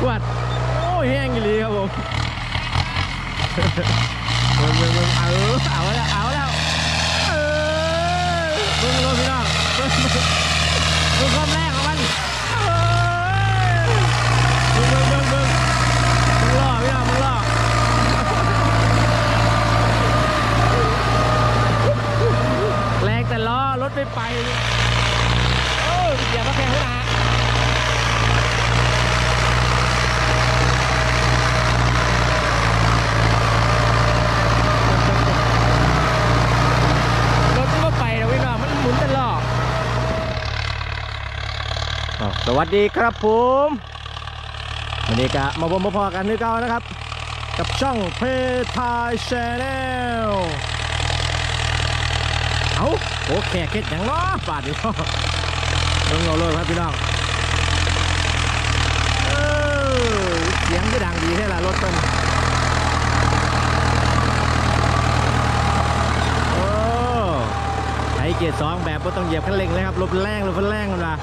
วดโอ้แห้งเลยครับผมมึงเอาแล้วมึงลงพี่น้องมึงความแรกของมันมึงล่อพี่น้องมึงล่อแรงแต่ล้อรถไม่ไปโอ้อย่ามาแข่งหัวหน้ารถไม่ไปนะพี่น้องมันหมุนตลอดสวัสดีครับผมวันนี้ก็มาพอกันนึกเอานะครับกับช่องเพทายแชนแนลเอาโอ้แขกเค็ดอย่างล้อบาดอยู่ต้องเอาเลยครับพี่น้องเสียงก็ดังดีแค่ละรถต้นโอ้ไถเกียร์2แบบก็ต้องเหยียบคันเร่งเลยครับรถแรงกันละ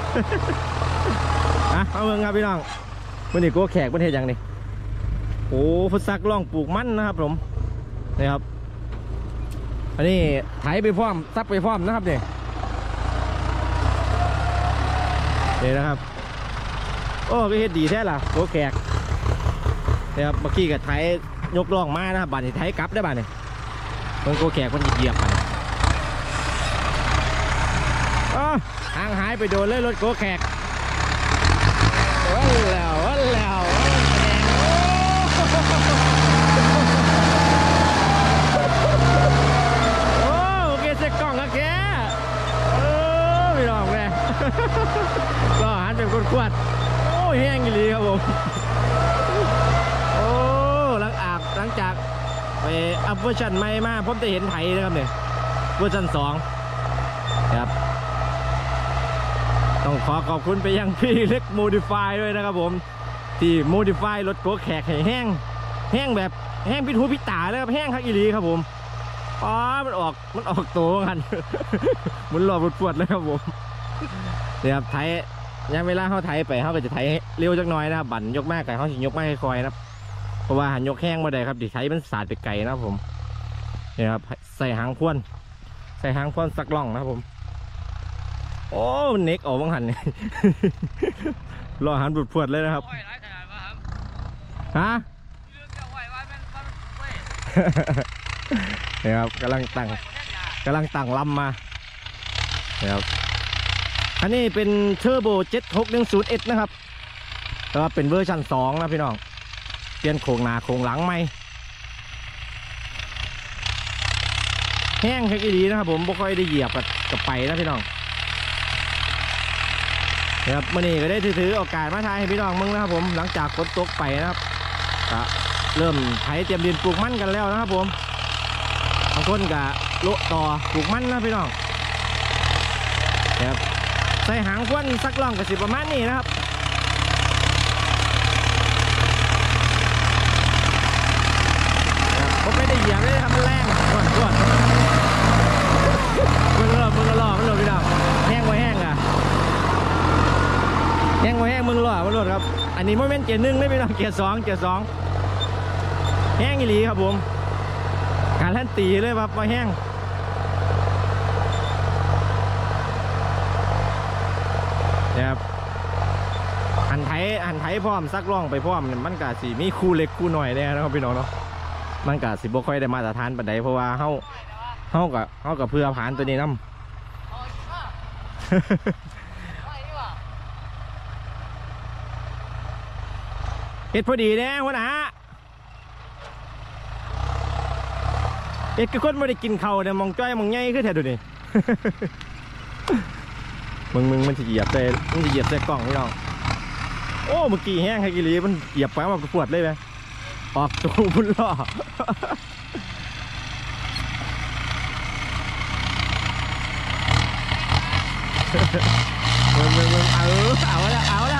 เอาเมืองครับพี่น้องวันนี้ก็แขกประเทศอย่างนี้โอ้พุทธซักล่องปลูกมันนะครับผมนี่ครับอันนี้ไถไปพร้อมซักไปพร้อมนะครับนี่นะครับโอ้ก็เฮ็ดดีแท้ล่ะโอ้แขกนี่ครับเมื่อกี้กับไถยกล่องมานะครับบ้านนี้ไถกลับได้บ้านนี้มันโกแขกมันเหยียบไปห่างหายไปโดนเลยรถโกแขกวันแล้วโอ้โอเคเซ็กกล้องนะแกไม่ลองเลยก็หันเป็นคนขวดโอ้แห้งเลยครับผมโอ้หลังจากไปอัพเวอร์ชันใหม่มาผมจะเห็นไถนะครับเนี่ยเวอร์ชัน2ครับต้องขอขอบคุณไปยังพี่เล็กโมดิฟายด้วยนะครับผมที่โมดิฟายรถโกแขกให้แห้งแบบแห้งพิทูพิตาเลยครับแห้งคักอีหลีครับผมมันออกโตกันมันหลอบปวดเลยครับผมเดี๋ยวไถยังเวลาเขาไถไปเขาก็จะไถเร็วจักหน่อยนะครับบั่นยกมากไก่เขาสิยกมากค่อยๆนะเพราะว่าหันยกแห้งมาได้ครับดิไถมันสาดไปไกลนะครับผมเนี่ยครับใส่หางพ่วนสักล่องนะครับผมโอ้เน็กออกบ้างหันเนี่ยรอหันบุดพวดเลยนะครับฮะเนี่ยครับกำลังตั้งลำมาเนี่ยครับอันนี้เป็นเทอร์โบ7610Sนะครับแต่ว่าเป็นเวอร์ชัน2นะพี่น้องเปลี่ยนโครงหน้าโครงหลังใหม่แห้งแค่ดีนะครับผมไม่ค่อยได้เหยียบกับไปนะพี่น้องครับมื่อนี้ก็ได้ถือโอกาสมาถ่ายให้พี่น้องมึงนะครับผมหลังจากฝนตกไปนะครับก็เริ่มไถเตรียมดินปลูกมันกันแล้วนะครับผมบางคนก็โละต่อปลูกมันนะพี่น้องครับใส่หางควันสักล่องกับ10ประมาณนี้นะครับผมไม่ได้เหยียบเลยครับมันแรงกดมึงรอพี่น้องแห้งไว้แห้งอ่ะแห้งมึงรอครับอันนี้โมเมนต์เกียร์1ไม่เป็นเกียร์2แห้งอีหลีครับผมการลั่นตีเลยครับมาแห้งนะครับหันไถพร้อมซักล่องไปพร้อมมันกะสีมีคู่เล็กคู่หน่อยได้นะครับพี่น้องเนาะมันกะสิบ่ค่อยได้มาตรฐานปานใดเพราะว่าเฮากับเพื่อผ่านตัวนี้น้ำเฮ็ดพอดีเนี่ยหัวหน้าเอ็ดคือคนไม่ได้กินข้าวเนี่ยมองจ้อยมองใหญ่ขึ้นแถวดูนี่ มึงมันจะเหยียบเลยมันจะเหยียบใส่กล่องพี่น้องโอ้เมื่อกี้แห้งไฮกิลีมันเหยียบไปมันปวดเลยไหมออกตัวพุ่นล่อมึงเอาแล้ว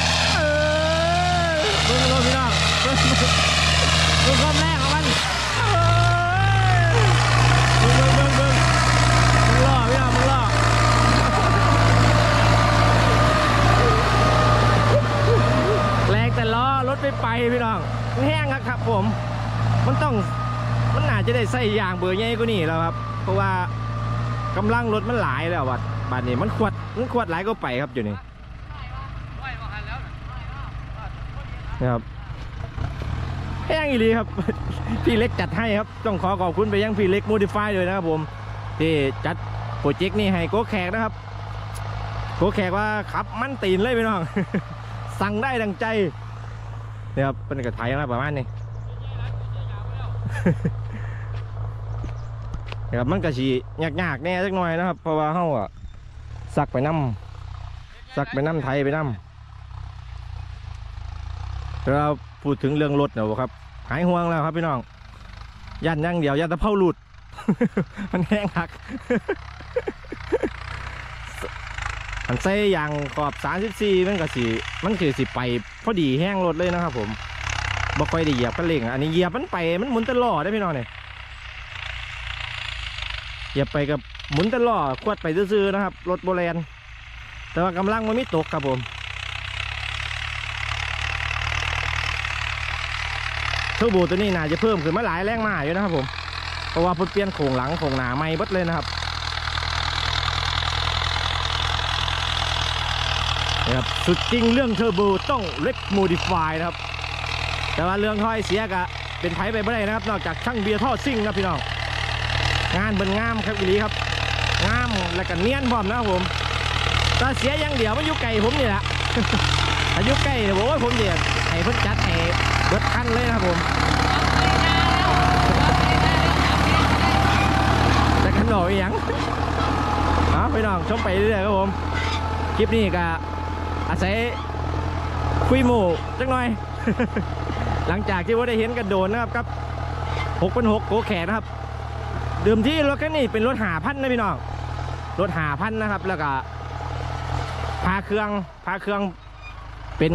มึงลงพี่น้องมึงความแรกของมันมึงล่อพี่น้องมึงล่อ แรงแต่ไปพี่น้องมันแห้งครับผมมันน่าจะได้ใส่ยางเบอร์ใหญ่กว่านี้แล้วครับเพราะว่ากำลังรถมันหลายแล้วบัดนี้มันขวดหลายก็ไปครับอยู่นี่นะครับแห้งอีหลีครับ พี่เล็กจัดให้ครับต้องขอขอบคุณไปยังพี่เล็กโมดิฟายเลยนะครับผมที่จัดโปรเจกต์นี้ให้โกแขกนะครับโกแขกว่าขับมันตีนเลยพี่น้อง สั่งได้ดังใจเนี่ยครับเป็นกระไทยนะประมาณนี้ นะครับมันกระชียากๆแน่สักหน่อยนะครับเพราะว่าเขาอะสักไปน้ำไทยไปน้ำเราพูดถึงเรื่องรถเนอะครับหายห่วงแล้วครับพี่น้องยันยังเดียวยันตะเผาหลุด มันแห้งหัก มันใส่ยางขอบ34มันคือสิไปพอดีแห้งรถเลยนะครับผมบ่ค่อยได้เหยียบกันเร่งอันนี้เหยียบมันไปมันหมุนตลอดได้พี่น้องเนี่ยเหยียบไปกับหมุนตลอดขวดไปซื่อๆนะครับรถโบราณแต่ว่ากำลังมันไม่ตกครับผมเทอร์โบตัวนี้น่าจะเพิ่มขึ้นมาหลายแรงมากอยู่นะครับผมเพราะว่าเปลี่ยนโครงหลังโครงหน้าใหม่เบิดเลยนะครับนะครับสุดจริงเรื่องเทอร์โบต้องเล็กโมดิฟายนะครับแต่ว่าเรื่องถ้อยเสียกะเป็นไผไปไม่ได้นะครับนอกจากช่างเบียร์ท่อซิ่งนะพี่น้องงานเป็นงามครับอีหลีครับงามและกันเนียนพร้อมนะครับผมแต่เสียอย่างเดียวมันอยู่ไกลผมนี่แหละ อายุใกล้เนี่ยบอกว่าผมเดี๋ยวให้เพิ่นจัดให้รถคันเลยนะครับผมแต่กันหน่อยอย่างพี่น้องชมไปเรื่อยๆครับผมคลิปนี้ก็อาศัยคุยหมู่จักหน่อย หลังจากที่ว่าได้เห็นกันโดนนะครับกับ6,600โกแขนนะครับเดิมที่รถคันนี้เป็นรถ5,000นะพี่น้องรถ5,000นะครับแล้วก็พาเครื่องเป็น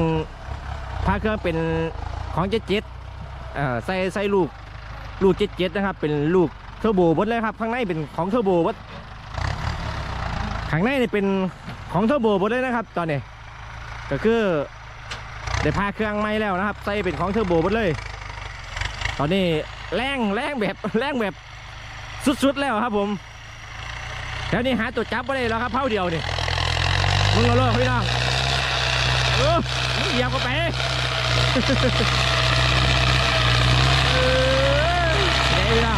ของ77ใส่ลูก77นะครับเป็นลูกเทอร์โบหมดเลยครับข้างในเป็นของเทอร์โบหมดข้างในนี่เป็นของเทอร์โบหมดเลยนะครับตอนนี้ก็คือได้พาเครื่องใหม่แล้วนะครับใส่เป็นของเทอร์โบหมดเลยตอนนี้แรงแบบสุดๆแล้วครับผมแล้วนี่หาตัวจับไม่ได้แล้วครับเผาเดียวนี่มึงเอาเลยพี่น้องมึงเหยียบเข้าไปเดี๋ยวพี่น้อง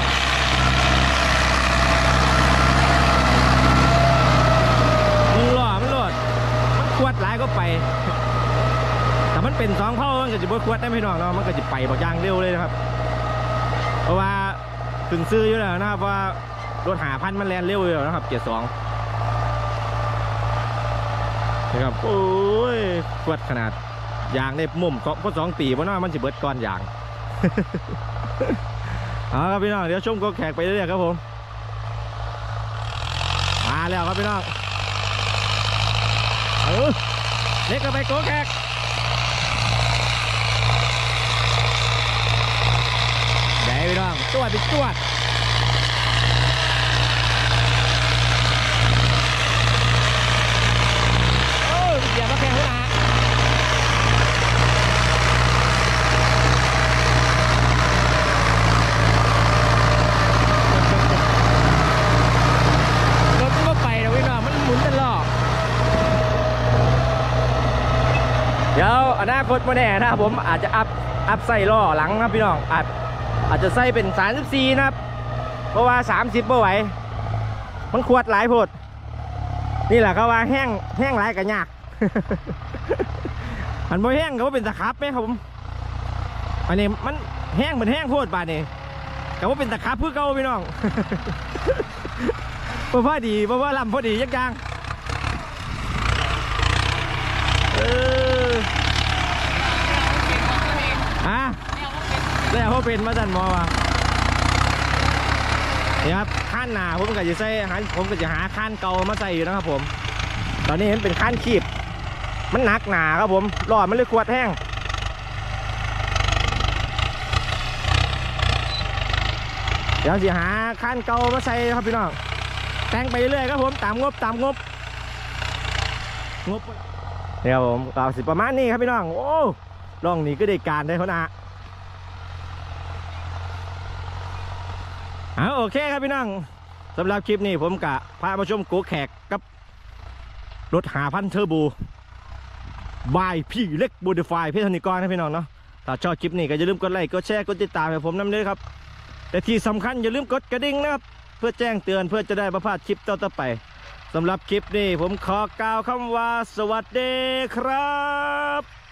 มึงหล่อมันโหลดมันขวดหลายก็ไปแต่มันเป็น2 เผ่ามันก็จะบ่ขวดได้พี่น้องเนาะมันก็จะไปบางอย่างเร็วเลยนะครับเพราะว่าถึงซื้ออยู่แล้วนะครับว่ารถ5,000มันแล่นเร็วอยู่แล้วนะครับ72นะครับโอ้ยขวดขนาดยางได้มุมก็2 ปีเพราะว่ามันจะเบิดก้อนยาง เอาครับพี่น้องเดี๋ยวชมก็แขกไปเรื่อยๆครับผมมาแล้วครับพี่น้องเล็กกันไปโก้แขกเดี๋ยวพี่น้องตรวจอย่ามาแข่งหัวหน้ารถก็ไปนะพี่น้องมันหมุนตลอดเดี๋ยวอนาคตมาแน่นะครับผมอาจจะอัพใส่ล้อหลังครับพี่น้องอาจจะใส่เป็น34นะครับเพราะว่า30บ่ไหวมันขวดหลายโพดนี่แหละเขาว่าแห้งหลายกันยากมันบ่แห้งก็ว่าเป็นตะขับไหมครับผมอันนี้มันแห้งเหมือนแห้งโพดบาดนี่ก็ว่าเป็นตะขับเพื่อเก่าพี่น้อง พอดีลำพอดียักยังแล้วเขาเป็นมาสั่นมอว่ะนี่ครับข้านหนาผมก็จะใส่หาข้านเก่ามาใส่อยู่นะครับผมตอนนี้เห็นเป็นข้านขีบมันหนักหนาครับผมหลอดมันเลยขวดแห้งเดี๋ยวจะหาข้านเก่ามาใส่ครับพี่น้องแต่งไปเรื่อยครับผมตามงบเดี๋ยวผมกล่าวสิประมาณนี้ครับพี่น้องโอ้ร่องนี้ก็ได้การได้เขานะโอเคครับพี่น้องสำหรับคลิปนี้ผมกะพามาชมโกแขกกับรถ5,000เทอร์โบบายพี่เล็กโมดิฟายเพชรธนิกรนะพี่น้องเนาะถ้าชอบคลิปนี้ก็อย่าลืมกดไลค์กดแชร์กดติดตามให้ผมนำด้วยครับแต่ที่สำคัญอย่าลืมกดกระดิ่งนะครับเพื่อแจ้งเตือนเพื่อจะได้ไม่พลาดคลิปต่อๆไปสำหรับคลิปนี้ผมขอกล่าวคำว่าสวัสดีครับ